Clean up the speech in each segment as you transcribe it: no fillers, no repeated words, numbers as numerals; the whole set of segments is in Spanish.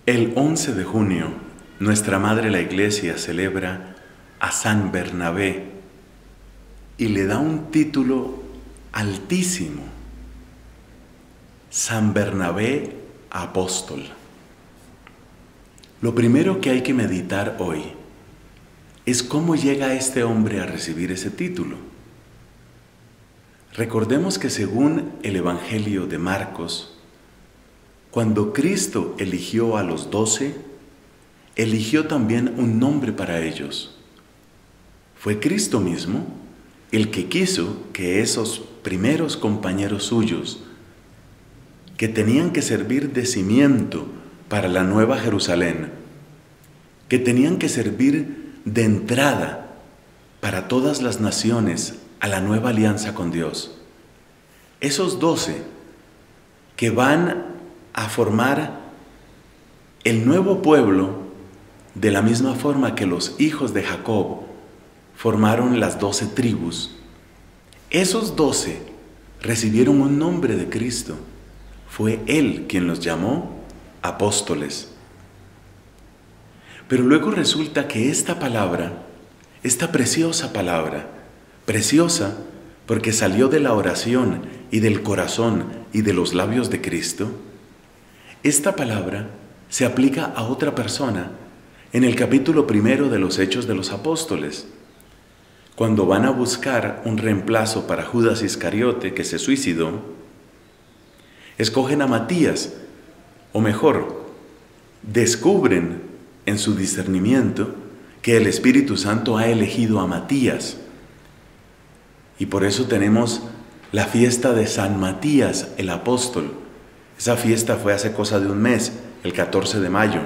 El 11 de junio, nuestra Madre la Iglesia celebra a San Bernabé y le da un título altísimo: San Bernabé Apóstol. Lo primero que hay que meditar hoy es cómo llega este hombre a recibir ese título. Recordemos que según el Evangelio de Marcos, cuando Cristo eligió a los 12, eligió también un nombre para ellos. Fue Cristo mismo el que quiso que esos primeros compañeros suyos, que tenían que servir de cimiento para la Nueva Jerusalén, que tenían que servir de entrada para todas las naciones a la nueva alianza con Dios, esos 12 que van a formar el nuevo pueblo de la misma forma que los hijos de Jacob formaron las 12 tribus. Esos 12 recibieron un nombre de Cristo. Fue Él quien los llamó apóstoles. Pero luego resulta que esta palabra, esta preciosa palabra, preciosa porque salió de la oración y del corazón y de los labios de Cristo, esta palabra se aplica a otra persona en el capítulo 1 de los Hechos de los Apóstoles. Cuando van a buscar un reemplazo para Judas Iscariote, que se suicidó, escogen a Matías, o mejor, descubren en su discernimiento que el Espíritu Santo ha elegido a Matías. Y por eso tenemos la fiesta de San Matías el Apóstol. Esa fiesta fue hace cosa de un mes, el 14 de mayo.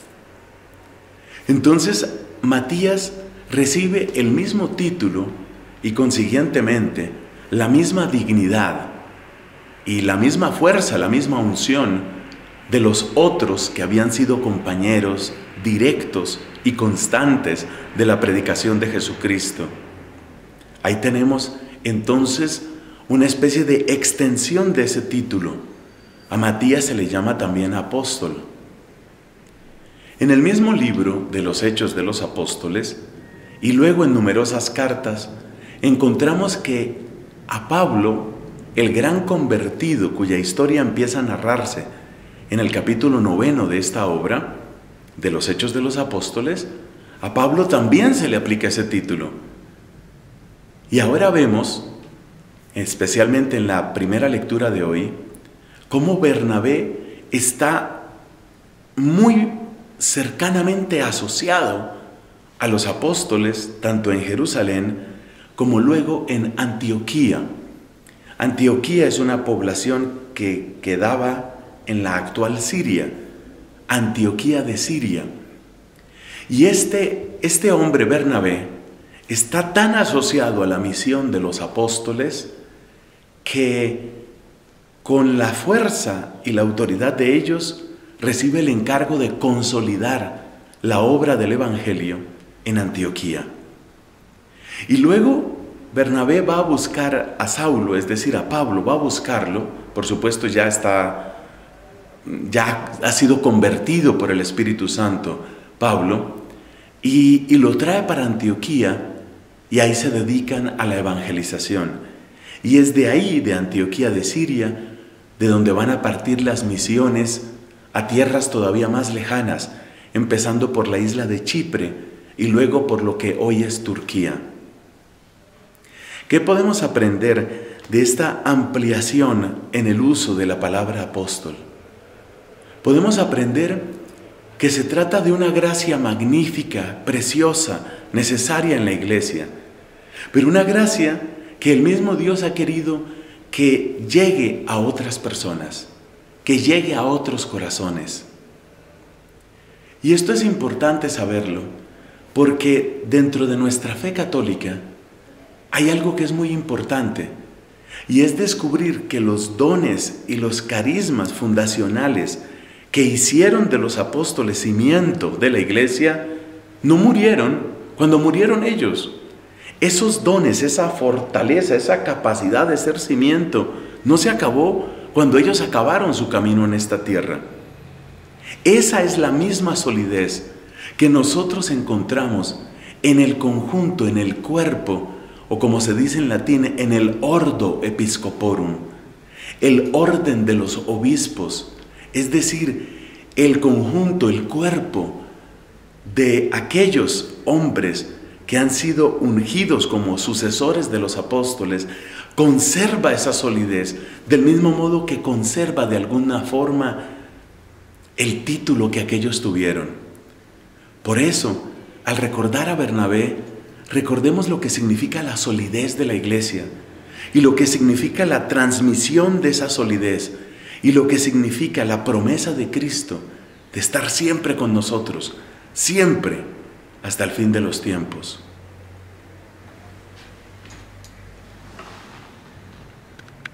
Entonces, Matías recibe el mismo título y consiguientemente la misma dignidad y la misma fuerza, la misma unción de los otros que habían sido compañeros directos y constantes de la predicación de Jesucristo. Ahí tenemos entonces una especie de extensión de ese título. A Matías se le llama también apóstol. En el mismo libro de los Hechos de los Apóstoles, y luego en numerosas cartas, encontramos que a Pablo, el gran convertido, cuya historia empieza a narrarse en el capítulo 9 de esta obra, de los Hechos de los Apóstoles, a Pablo también se le aplica ese título. Y ahora vemos, especialmente en la primera lectura de hoy, cómo Bernabé está muy cercanamente asociado a los apóstoles, tanto en Jerusalén como luego en Antioquía. Antioquía es una población que quedaba en la actual Siria, Antioquía de Siria. Y este hombre, Bernabé, está tan asociado a la misión de los apóstoles que con la fuerza y la autoridad de ellos recibe el encargo de consolidar la obra del Evangelio en Antioquía. Y luego Bernabé va a buscar a Saulo, es decir, a Pablo, va a buscarlo. Por supuesto ya ha sido convertido por el Espíritu Santo Pablo, y lo trae para Antioquía, y ahí se dedican a la evangelización. Y es de ahí, de Antioquía de Siria, de donde van a partir las misiones a tierras todavía más lejanas, empezando por la isla de Chipre y luego por lo que hoy es Turquía. ¿Qué podemos aprender de esta ampliación en el uso de la palabra apóstol? Podemos aprender que se trata de una gracia magnífica, preciosa, necesaria en la iglesia, pero una gracia que el mismo Dios ha querido que llegue a otras personas, que llegue a otros corazones. Y esto es importante saberlo, porque dentro de nuestra fe católica hay algo que es muy importante, y es descubrir que los dones y los carismas fundacionales que hicieron de los apóstoles cimiento de la iglesia no murieron cuando murieron ellos. Esos dones, esa fortaleza, esa capacidad de ser cimiento, no se acabó cuando ellos acabaron su camino en esta tierra. Esa es la misma solidez que nosotros encontramos en el conjunto, en el cuerpo, o como se dice en latín, en el ordo episcoporum, el orden de los obispos, es decir, el conjunto, el cuerpo de aquellos hombres que han sido ungidos como sucesores de los apóstoles, conserva esa solidez, del mismo modo que conserva de alguna forma el título que aquellos tuvieron. Por eso, al recordar a Bernabé, recordemos lo que significa la solidez de la iglesia y lo que significa la transmisión de esa solidez y lo que significa la promesa de Cristo de estar siempre con nosotros, siempre, hasta el fin de los tiempos.